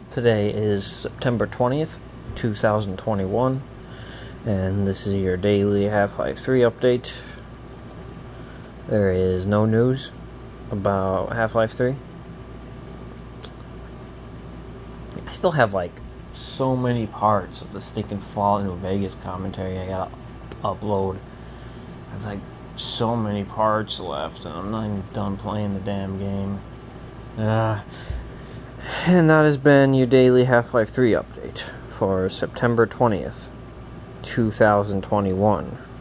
Today is September 20th, 2021, and this is your daily Half-Life 3 update. There is no news about Half-Life 3. I still have so many parts of the stinking Fallout New Vegas commentary I gotta upload. I have so many parts left, and I'm not even done playing the damn game. And that has been your daily Half-Life 3 update for September 20th, 2021.